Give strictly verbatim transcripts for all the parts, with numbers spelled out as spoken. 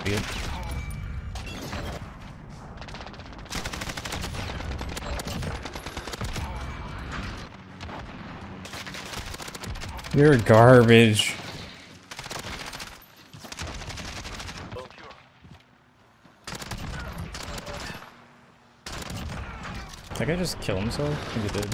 idiot. You're garbage. That guy just killed himself? I think he did.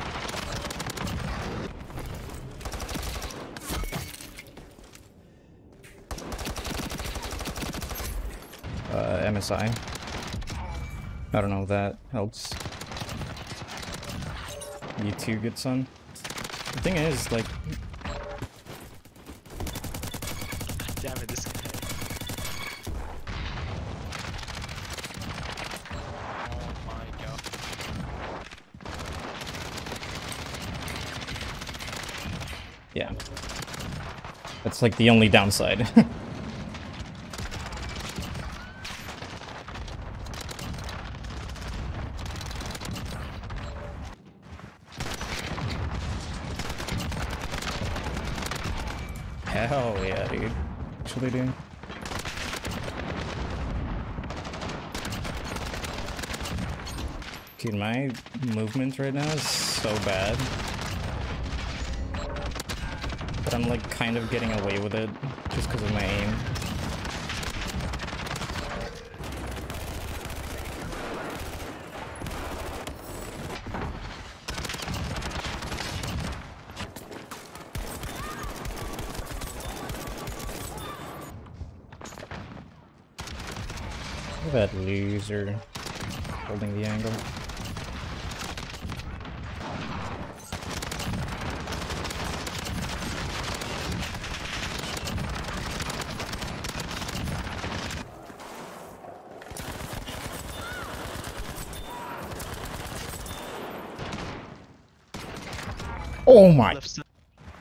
Uh, M S I. I don't know if that helps. You too, good son. The thing is, like... Damn it, this guy. Oh my god. Yeah. That's like the only downside. Hell yeah, dude. Actually, dude. Dude, my movement right now is so bad. But I'm like kind of getting away with it just because of my aim. Look at that loser holding the angle. Oh my! Left side.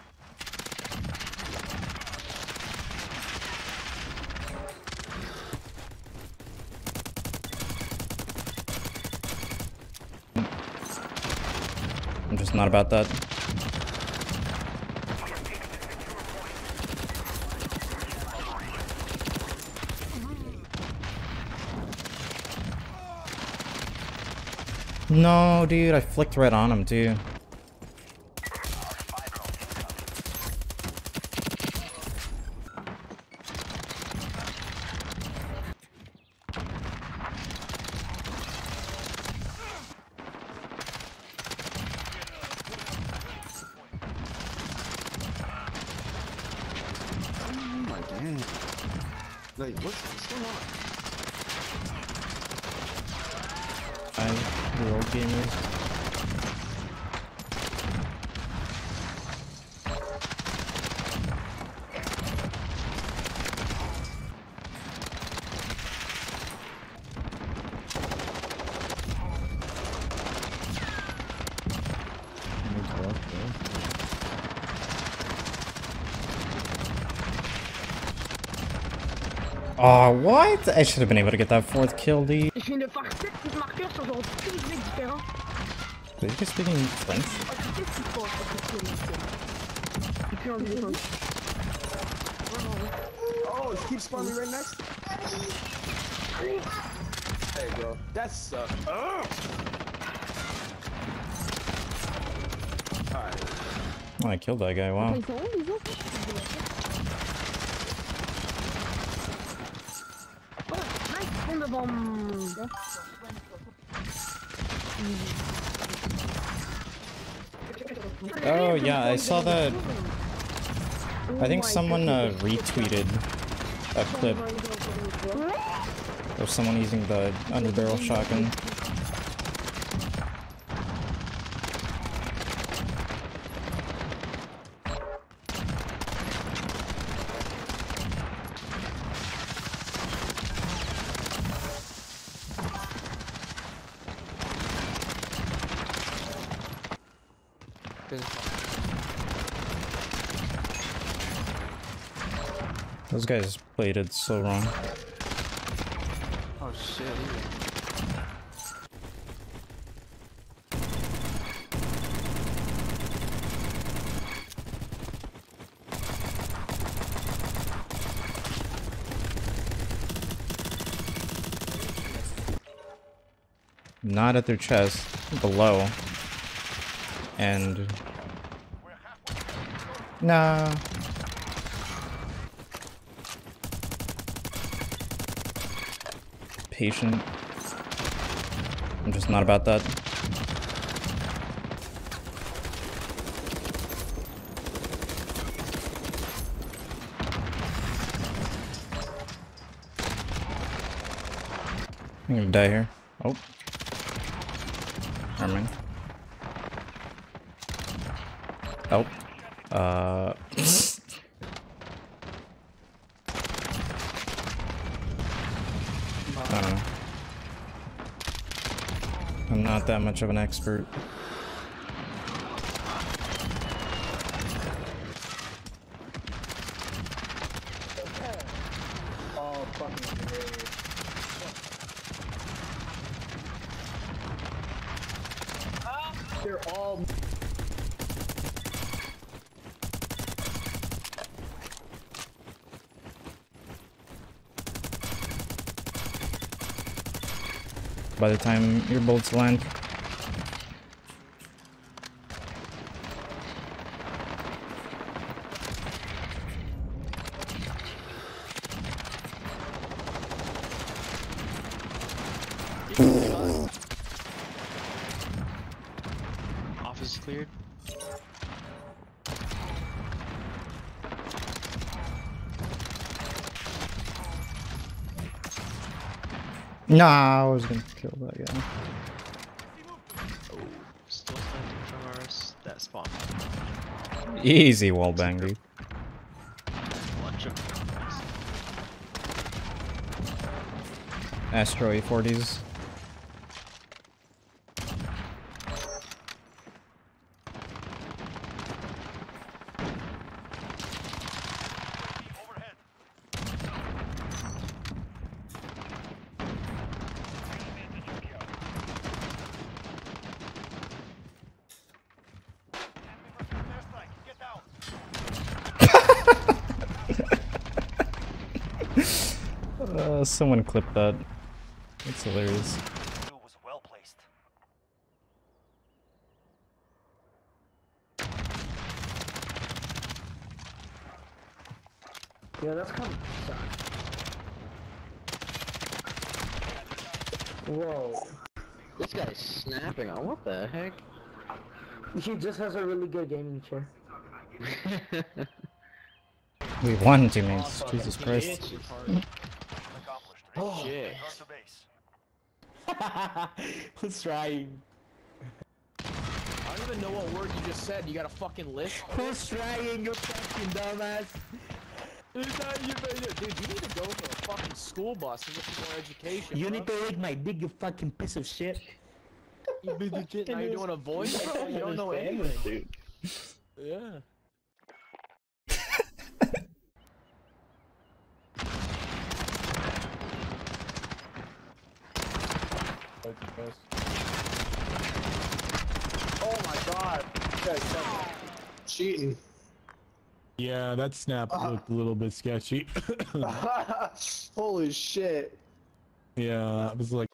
I'm just not about that. No, dude, I flicked right on him too. Like, what's, what's going on? I, the old gamers. Oh, what? I should have been able to get that fourth kill, dude. J'ai une farcette qui marqueur sur genre tous les mecs différents. Are you just speaking French? Oh, tu sais, c'est fort, c'est plus en défense. Oh, it keeps spawning right next. Hey, bro. That's uh. Oh. Alright. Oh, I killed that guy, wow. Ils sont où les autres? Oh, nice, ils sont devant mon gars. Oh yeah, I saw that. I think someone uh, retweeted a clip of someone using the underbarrel shotgun. Those guys played it so wrong. Oh shit. not at their chest, below. And... Nah. Patient. I'm just not about that. I'm gonna die here. Oh. Never mind. Oh. Uh. I don't know. I'm not that much of an expert. Oh, fucking great. They're all. By the time your bullets land. Office cleared. Nah, I was gonna kill that guy. Oh, still planting from ours. That spawn. Easy wallbang, dude. Lunch of Astro A forties. Uh, someone clipped that. That's hilarious. Was well placed. Yeah, that's kind of. Whoa. This guy's snapping on what the heck? He just has a really good gaming chair. We won, teammates. Jesus Christ. Oh shit. Who's trying? I don't even know what word you just said. You got a fucking list? Who's trying, you fucking dumbass? It's not you, dude, you need to go to a fucking school bus and get some more education. You bro. need to lick my dick, you fucking piece of shit. You piece of shit. Now you're doing a voice, bro? You don't know anything. Yeah. Oh my god. Cheating. Yeah, that snap looked a little bit sketchy. Holy shit. Yeah, it was like